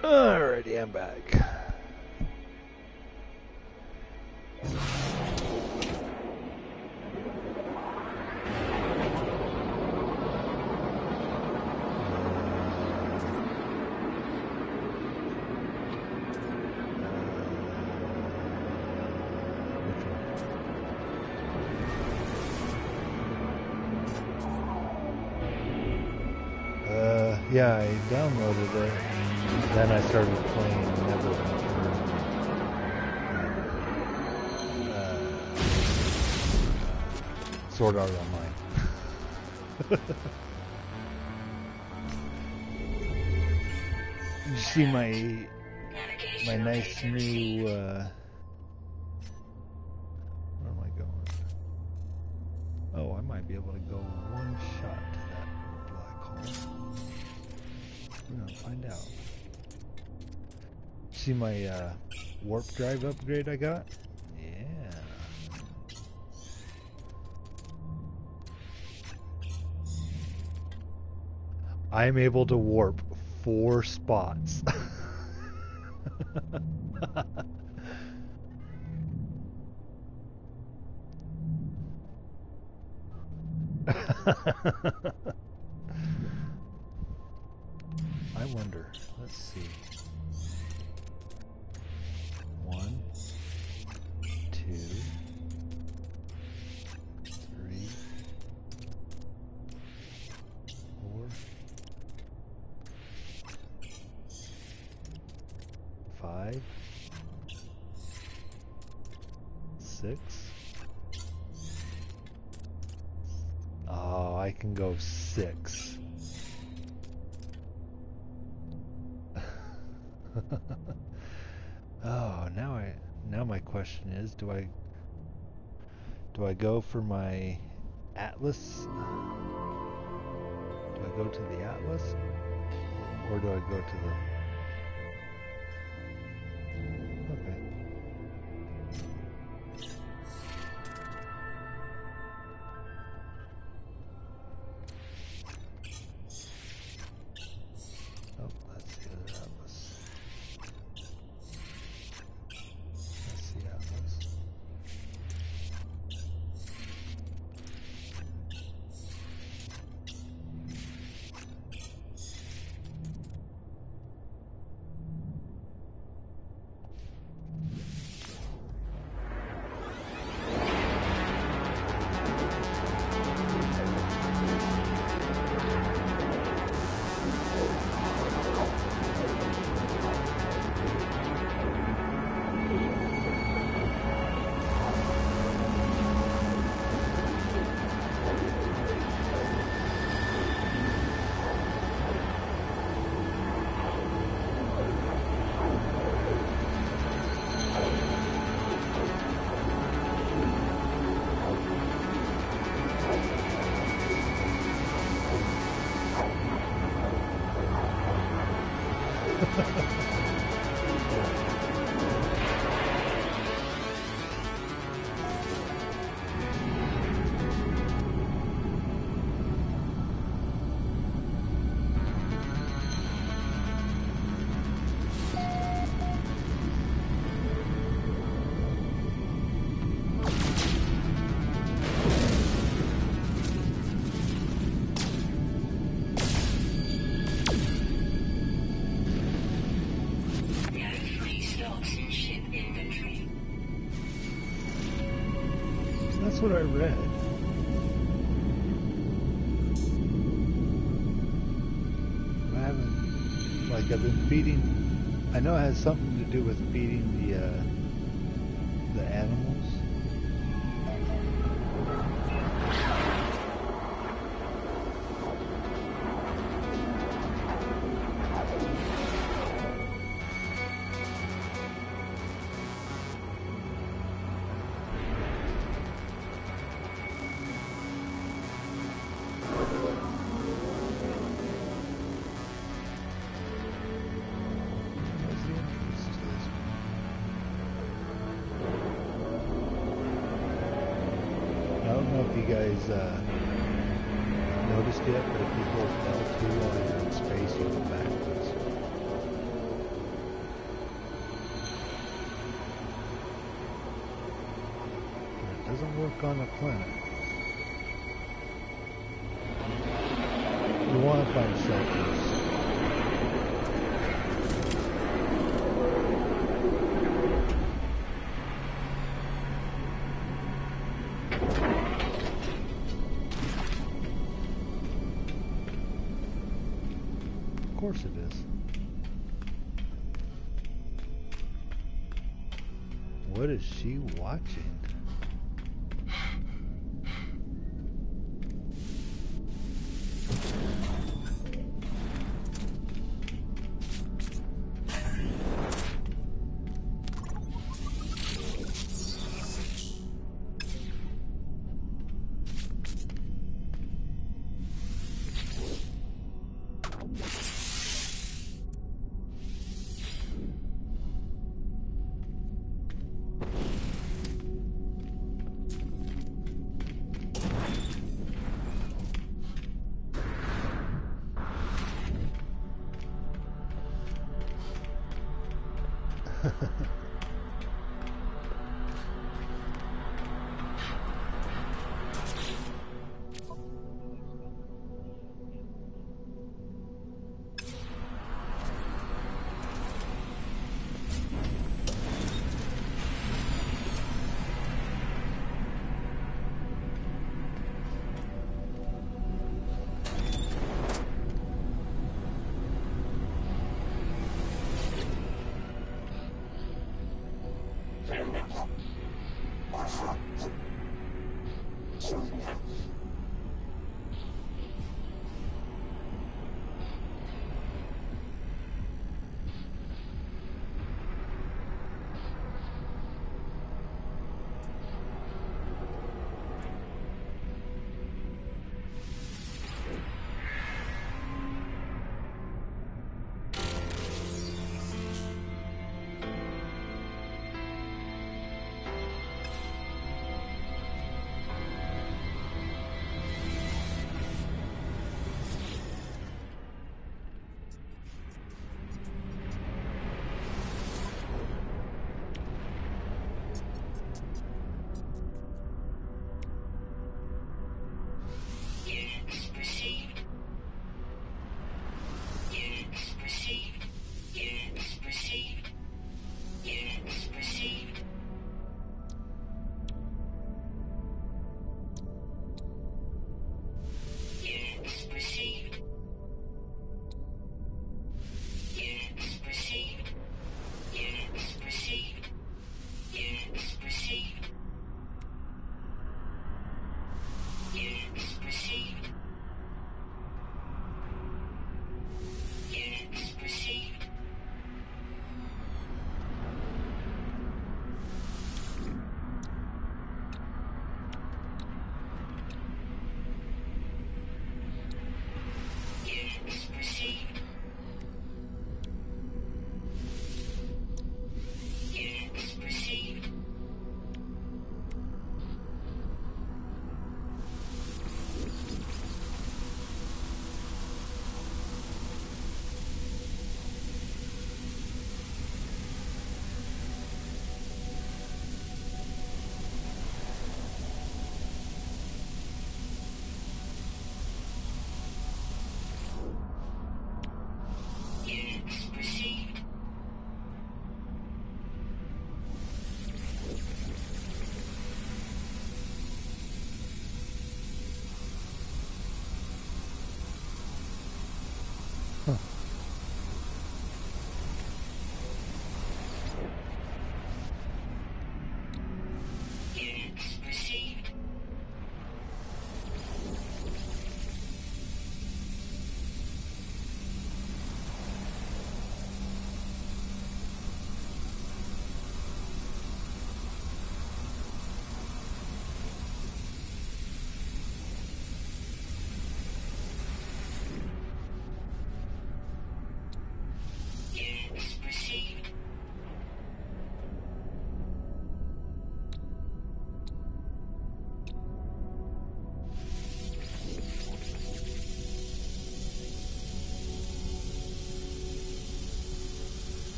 Alrighty, I'm back. Uh, yeah, I downloaded it, and then I started playing Never Return. Uh, Sword Art Online. You see my my nice new. Uh, where am I going? Oh, I might be able to go one shot to that black hole. We're gonna find out. See my uh, warp drive upgrade I got? Yeah. I'm able to warp four spots. I wonder. Let's see. One, two, three, four, five, six. Oh, I can go six. Oh, now I now my question is, do I do I go for my Atlas? Do I go to the Atlas, or do I go to the? Okay. Oh, that's the other Atlas. That's the Atlas. That's what I read. I haven't, like, I've been feeding. I know it has something to do with feeding the uh, the animals. I don't know if you guys uh, noticed it, but if you hold L two while you're in space, you go backwards. work on the planet. You want to find shelters. Of course it is. What is she watching?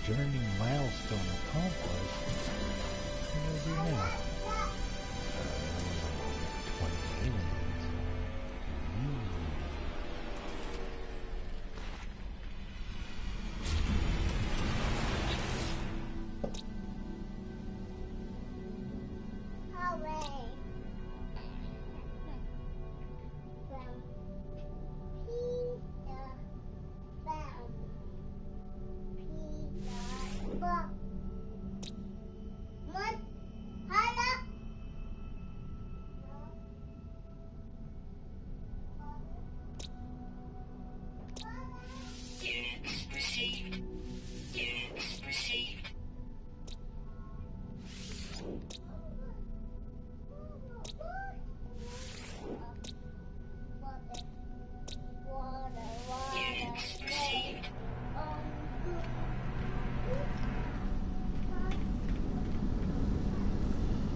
journey milestone accomplished. What do I do now? twenty aliens. Mm. Hooray. From Peter Pan. Peter Bob. What? Hello? Units received. Units received. Units received.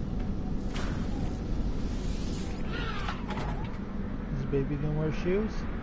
Is the baby gonna wear shoes?